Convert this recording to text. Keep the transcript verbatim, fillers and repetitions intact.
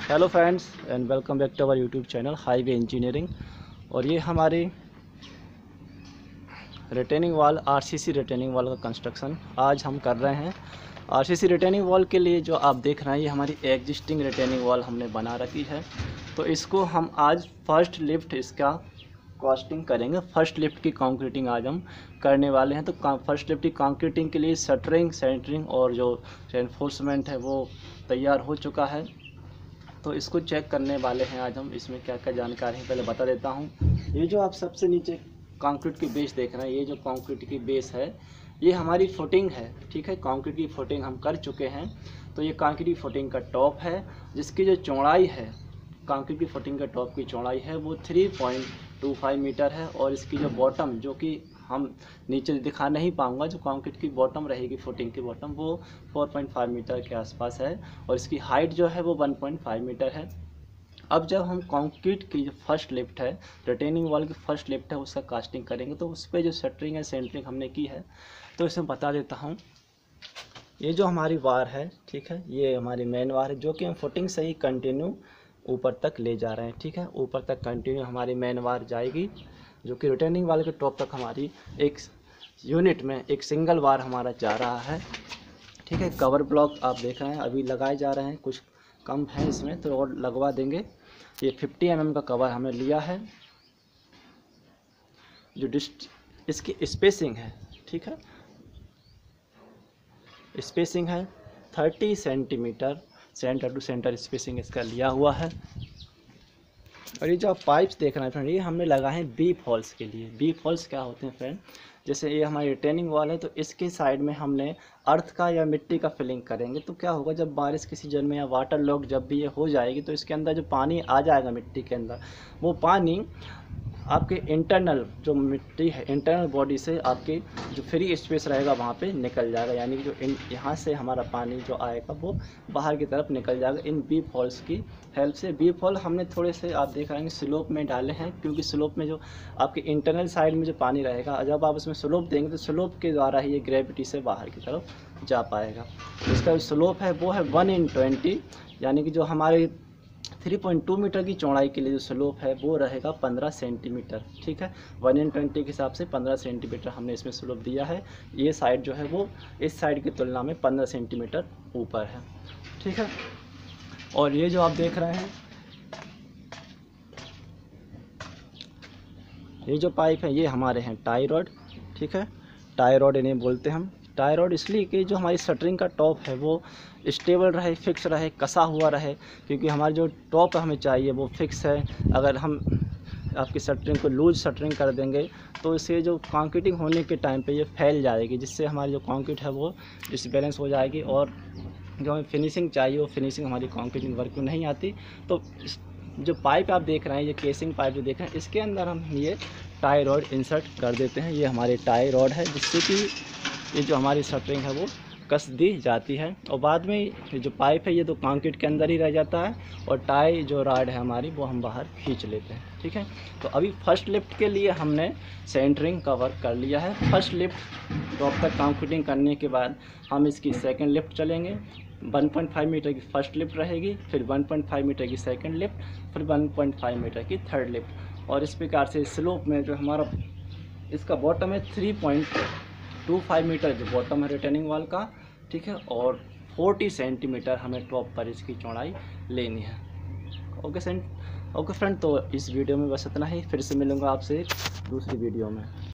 Hello friends and welcome back to our YouTube channel highway engineering. और ये हमारी retaining wall RCC retaining wall का construction आज हम कर रहे हैं। आरसीसी रिटेनिंग वॉल के लिए जो आप देख रहे हैं ये हमारी एग्जिस्टिंग रिटेनिंग वॉल हमने बना रखी है। तो इसको हम आज फर्स्ट लिफ्ट इसका कॉस्टिंग करेंगे। फर्स्ट लिफ्ट की कंक्रीटिंग आज हम करने वाले हैं। तो फर्स्ट लिफ्ट की कंक्रीटिंग के लिए शटरिंग सेंटरिंग और जो रेनफोर्समेंट है वो तैयार हो चुका है। तो इसको चेक करने वाले हैं आज हम। इसमें क्या क्या जानकारी है पहले बता देता हूँ। ये जो आप सबसे नीचे कंक्रीट की बेस देख रहे हैं, ये जो कंक्रीट की बेस है ये हमारी फुटिंग है। ठीक है, कंक्रीट की फुटिंग हम कर चुके हैं। तो ये कंक्रीट की फुटिंग का टॉप है, जिसकी जो चौड़ाई है कंक्रीट की फुटिंग का टॉप की चौड़ाई है वो three point two five metre है। और इसकी जो बॉटम जो कि हम नीचे दिखा नहीं पाऊंगा, जो कंक्रीट की बॉटम रहेगी फुटिंग की बॉटम वो फोर पॉइंट फाइव मीटर के आसपास है। और इसकी हाइट जो है वो वन पॉइंट फाइव मीटर है। अब जब हम कंक्रीट की जो फर्स्ट लिफ्ट है रिटेनिंग वॉल की फर्स्ट लिफ्ट है उसका कास्टिंग करेंगे, तो उस पर जो शटरिंग है सेंटरिंग हमने की है तो इसमें बता देता हूँ। ये जो हमारी वार है, ठीक है, ये हमारी मेन वार है जो कि हम फुटिंग से ही कंटिन्यू ऊपर तक ले जा रहे हैं। ठीक है, ऊपर तक कंटिन्यू हमारी मेन वार जाएगी, जो कि रिटेनिंग वाल के टॉप तक हमारी एक यूनिट में एक सिंगल वार हमारा जा रहा है। ठीक है, कवर ब्लॉक आप देख रहे हैं अभी लगाए जा रहे हैं, कुछ कम है इसमें तो और लगवा देंगे। ये फिफ्टी एम एम का कवर हमने लिया है। जो डिस्ट इसकी स्पेसिंग है, ठीक है, स्पेसिंग है thirty centimetre, centre to centre spacing इसका लिया हुआ है। और ये जो आप पाइप्स देख रहे हैं फ्रेंड, ये हमने लगाए हैं बी फॉल्स के लिए। बी फॉल्स क्या होते हैं फ्रेंड, जैसे ये हमारी रिटेनिंग वॉल है तो इसके साइड में हमने अर्थ का या मिट्टी का फिलिंग करेंगे। तो क्या होगा, जब बारिश के सीजन में या वाटर लॉक जब भी ये हो जाएगी तो इसके अंदर जो पानी आ जाएगा मिट्टी के अंदर, वो पानी आपके इंटरनल जो मिट्टी है इंटरनल बॉडी से आपके जो फ्री स्पेस रहेगा वहाँ पे निकल जाएगा। यानी कि जो इन यहाँ से हमारा पानी जो आएगा वो बाहर की तरफ निकल जाएगा इन बी फॉल्स की हेल्प से। बी फॉल हमने थोड़े से आप देख रहे हैं स्लोप में डाले हैं, क्योंकि स्लोप में जो आपके इंटरनल साइड में जो पानी रहेगा जब आप उसमें स्लोप देंगे तो स्लोप के द्वारा ही ये ग्रेविटी से बाहर की तरफ जा पाएगा। इसका जो स्लोप है वो है वन इन ट्वेंटी, यानी कि जो हमारे थ्री पॉइंट टू मीटर की चौड़ाई के लिए जो स्लोप है वो रहेगा पंद्रह सेंटीमीटर। ठीक है, वन इन ट्वेंटी के हिसाब से पंद्रह सेंटीमीटर हमने इसमें स्लोप दिया है। ये साइड जो है वो इस साइड की तुलना में पंद्रह सेंटीमीटर ऊपर है। ठीक है, और ये जो आप देख रहे हैं ये जो पाइप है ये हमारे हैं टाई रॉड। ठीक है, टाई रॉड इन्हें बोलते हैं हम। टाई रॉड इसलिए कि जो हमारी शटरिंग का टॉप है वो स्टेबल रहे, फिक्स रहे, कसा हुआ रहे, क्योंकि हमारी जो टॉप हमें चाहिए वो फिक्स है। अगर हम आपकी शटरिंग को लूज शटरिंग कर देंगे तो इससे जो कंक्रीटिंग होने के टाइम पे ये फैल जाएगी, जिससे हमारी जो कंक्रीट है वो डिसबैलेंस हो जाएगी और जो हमें फिनिशिंग चाहिए वो फिनिशिंग हमारी कंक्रीटिंग वर्क में नहीं आती। तो जो पाइप आप देख रहे हैं, ये केसिंग पाइप जो देख रहे हैं, इसके अंदर हम ये टाई रॉड इंसर्ट कर देते हैं। ये हमारे टाई रॉड है जिससे कि ये जो हमारी शटरिंग है वो कस दी जाती है। और बाद में ये जो पाइप है ये तो कंक्रीट के अंदर ही रह जाता है और टाई जो रॉड है हमारी वो हम बाहर खींच लेते हैं। ठीक है, तो अभी फर्स्ट लिफ्ट के लिए हमने सेंटरिंग का वर्क कर लिया है। फर्स्ट लिफ्ट टॉप तक कंक्रीटिंग करने के बाद हम इसकी सेकेंड लिफ्ट चलेंगे। वन पॉइंट फाइव मीटर की फर्स्ट लिफ्ट रहेगी, फिर वन पॉइंट फाइव मीटर की सेकेंड लिफ्ट, फिर वन पॉइंट फाइव मीटर की थर्ड लिफ्ट। और इस प्रकार से स्लोप में जो हमारा इसका बॉटम है three point two five metre जो बॉटम है रिटेनिंग वॉल का। ठीक है, और फोर्टी सेंटीमीटर हमें टॉप पर इसकी चौड़ाई लेनी है। ओके सेंट ओके फ्रेंड, तो इस वीडियो में बस इतना ही। फिर से मिलूँगा आपसे दूसरी वीडियो में।